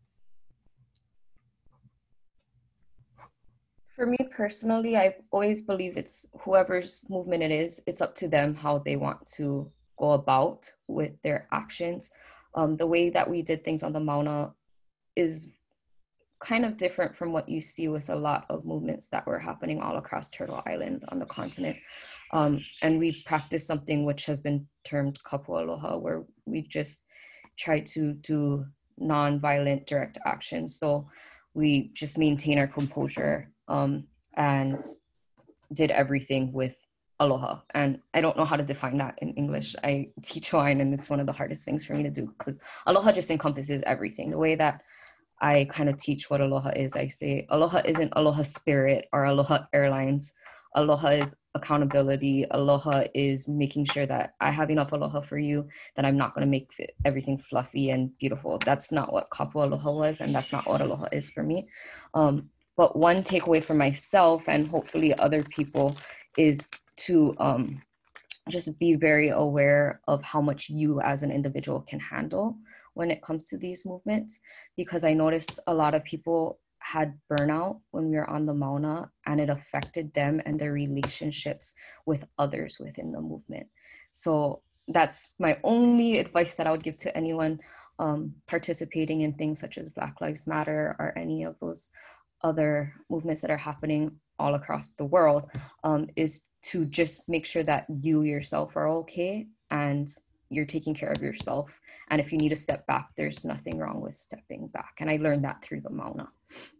For me personally, I always believe it's whoever's movement it is, it's up to them how they want to go about with their actions. Um, the way that we did things on the Mauna is kind of different from what you see with a lot of movements that were happening all across Turtle Island on the continent. Um, and we practiced something which has been termed kapu aloha, where we just try to do non-violent direct action. So we just maintain our composure um, and did everything with aloha. And I don't know how to define that in English. I teach Hawaiian and it's one of the hardest things for me to do because aloha just encompasses everything. The way that I kind of teach what aloha is, I say aloha isn't aloha spirit or aloha airlines. Aloha is accountability. Aloha is making sure that I have enough aloha for you, that I'm not going to make everything fluffy and beautiful. That's not what kapu aloha was, and that's not what aloha is for me. Um, but one takeaway for myself and hopefully other people is to um, just be very aware of how much you as an individual can handle when it comes to these movements, because I noticed a lot of people had burnout when we were on the Mauna, and it affected them and their relationships with others within the movement. So that's my only advice that I would give to anyone um, participating in things such as Black Lives Matter or any of those other movements that are happening all across the world, um, is to just make sure that you yourself are okay and you're taking care of yourself. And if you need to step back, there's nothing wrong with stepping back. And I learned that through the Mauna.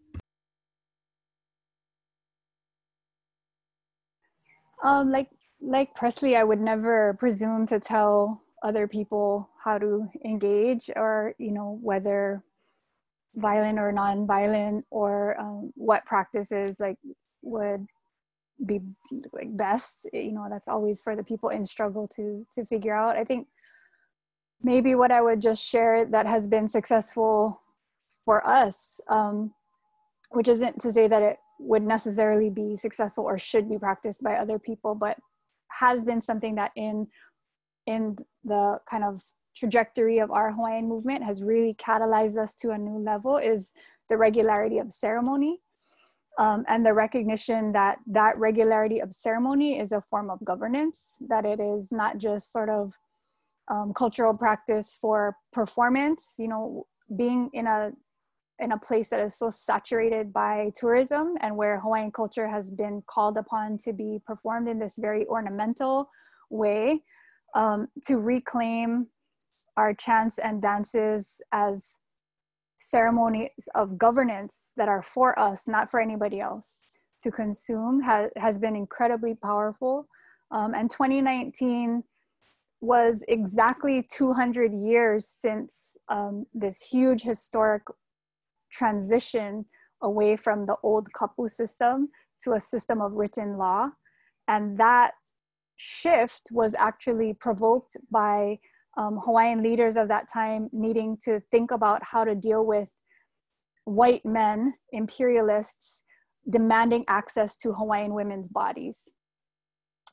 Um, like, like Presley, I would never presume to tell other people how to engage or, you know, whether violent or non-violent or um, what practices like would be like best. You know, that's always for the people in struggle to to figure out. I think maybe what I would just share that has been successful for us, um, which isn't to say that it would necessarily be successful or should be practiced by other people, but has been something that in in the kind of trajectory of our Hawaiian movement has really catalyzed us to a new level, is the regularity of ceremony. Um, and the recognition that that regularity of ceremony is a form of governance, that it is not just sort of um, cultural practice for performance. You know, being in a in a place that is so saturated by tourism and where Hawaiian culture has been called upon to be performed in this very ornamental way, um, to reclaim our chants and dances as ceremonies of governance that are for us, not for anybody else to consume, has, has been incredibly powerful. Um, and twenty nineteen was exactly two hundred years since um, this huge historic transition away from the old kapu system to a system of written law. And that shift was actually provoked by um, Hawaiian leaders of that time needing to think about how to deal with white men, imperialists, demanding access to Hawaiian women's bodies.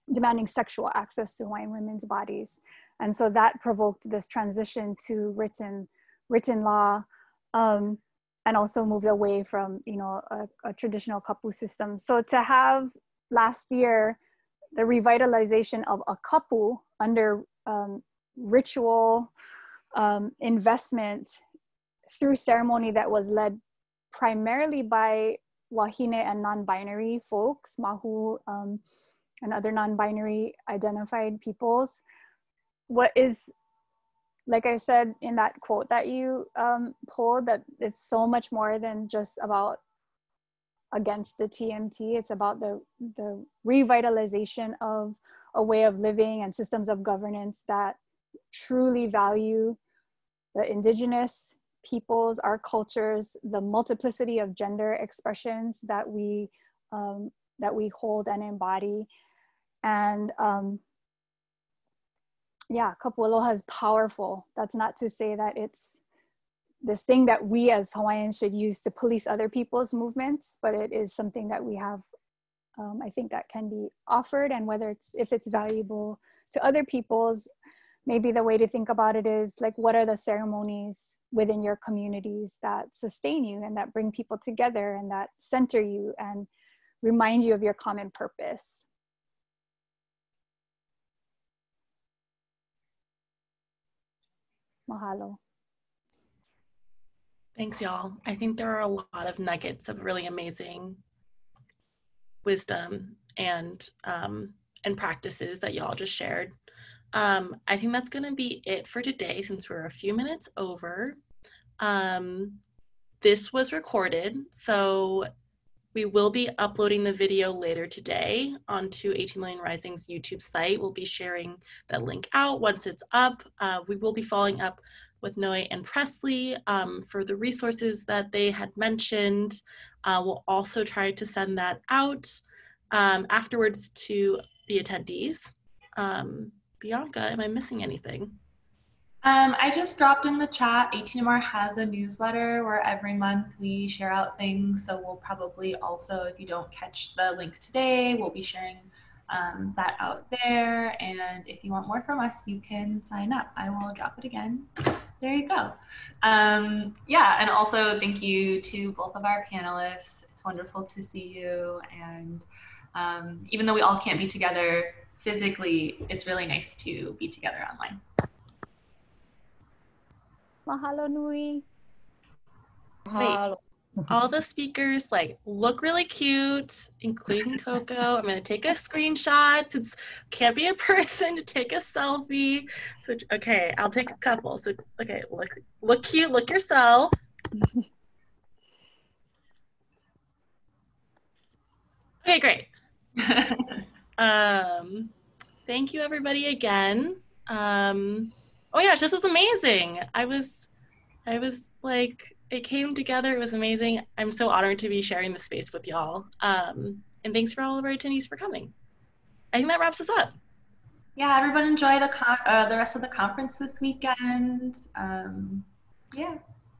demanding sexual access to Hawaiian women's bodies. And so that provoked this transition to written, written law, um, and also moved away from, you know, a, a traditional kapu system. So to have last year, the revitalization of a kapu under um, ritual um, investment through ceremony that was led primarily by wahine and non-binary folks, mahu, um, and other non-binary identified peoples. What is, like I said in that quote that you um, pulled, that it's so much more than just about against the T M T. It's about the, the revitalization of a way of living and systems of governance that truly value the indigenous peoples, our cultures, the multiplicity of gender expressions that we um, that we hold and embody. And um, yeah, kapu aloha is powerful. That's not to say that it's this thing that we as Hawaiians should use to police other people's movements, but it is something that we have, um, I think, that can be offered. And whether it's, if it's valuable to other people's, maybe the way to think about it is like, what are the ceremonies within your communities that sustain you and that bring people together and that center you and remind you of your common purpose? Mahalo. Thanks, y'all. I think there are a lot of nuggets of really amazing wisdom and um, and practices that y'all just shared. Um, I think that's gonna be it for today since we're a few minutes over. Um, this was recorded, so we will be uploading the video later today onto eighteen million Rising's YouTube site. We'll be sharing that link out once it's up. Uh, we will be following up with Noe and Presley um, for the resources that they had mentioned. Uh, we'll also try to send that out um, afterwards to the attendees. Um, Bianca, am I missing anything? Um, I just dropped in the chat, eighteen M R has a newsletter where every month we share out things. So we'll probably also, if you don't catch the link today, we'll be sharing um, that out there. And if you want more from us, you can sign up. I will drop it again. There you go. Um, yeah, and also thank you to both of our panelists. It's wonderful to see you. And um, even though we all can't be together physically, it's really nice to be together online. Mahalo nui. Wait, all the speakers like look really cute, including Coco. I'm gonna take a screenshot since can't be in person to take a selfie. So okay, I'll take a couple. So okay, look look cute, look yourself. Okay, great. um, thank you everybody again. Um, oh my gosh, this was amazing. I was, I was like, it came together. It was amazing. I'm so honored to be sharing this space with y'all. Um, and thanks for all of our attendees for coming. I think that wraps us up. Yeah, everyone enjoy the con uh, the rest of the conference this weekend. Um, yeah.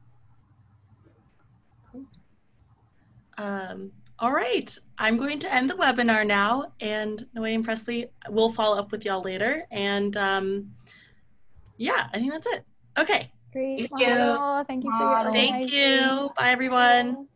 Um, all right, I'm going to end the webinar now, and Noe and Presley will follow up with y'all later. And um, yeah, I think that's it. Okay. Great. Thank you. Mahalo. Thank you for your organizing. Thank you. Bye, everyone.